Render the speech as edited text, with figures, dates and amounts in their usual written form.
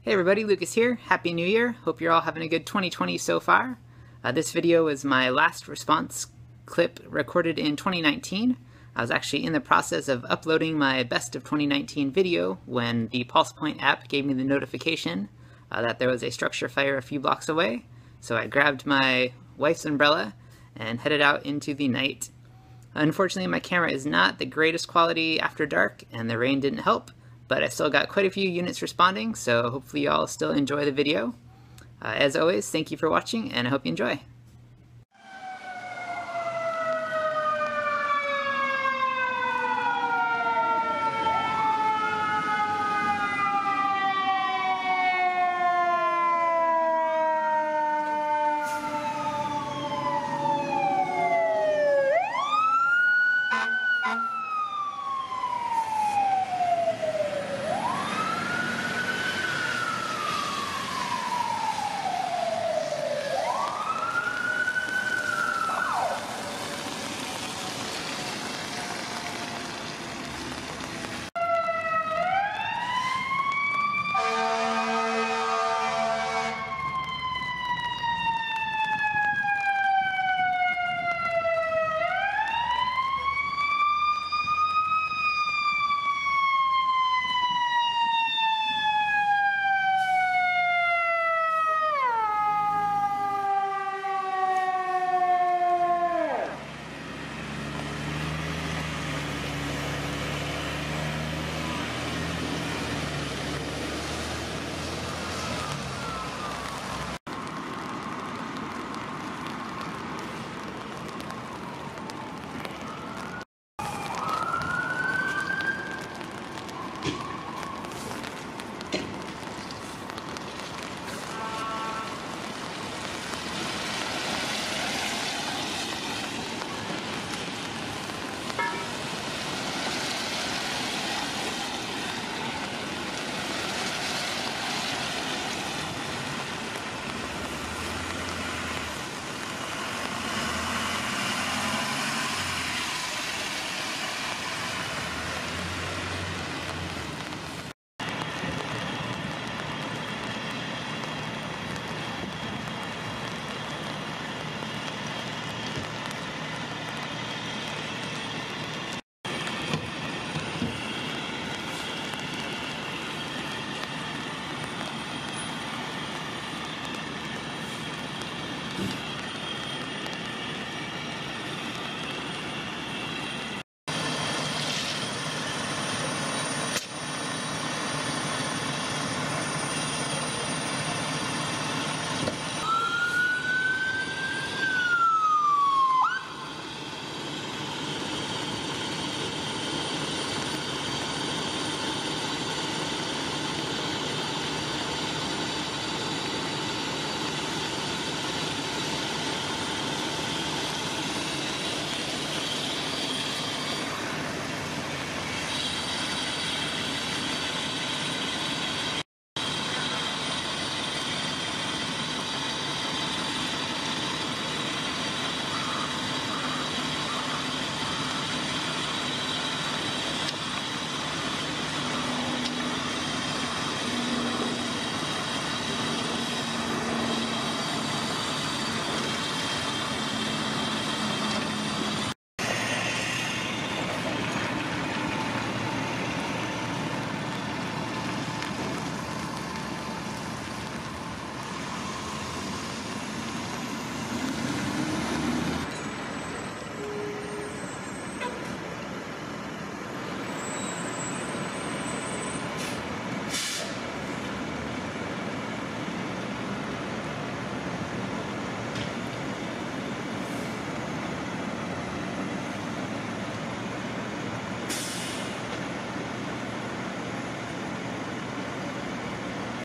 Hey everybody, Lucas here. Happy New Year. Hope you're all having a good 2020 so far. This video is my last response clip recorded in 2019. I was actually in the process of uploading my best of 2019 video when the PulsePoint app gave me the notification that there was a structure fire a few blocks away. So I grabbed my wife's umbrella and headed out into the night. Unfortunately, my camera is not the greatest quality after dark and the rain didn't help. But I still got quite a few units responding, so hopefully you all still enjoy the video. As always, thank you for watching, and I hope you enjoy.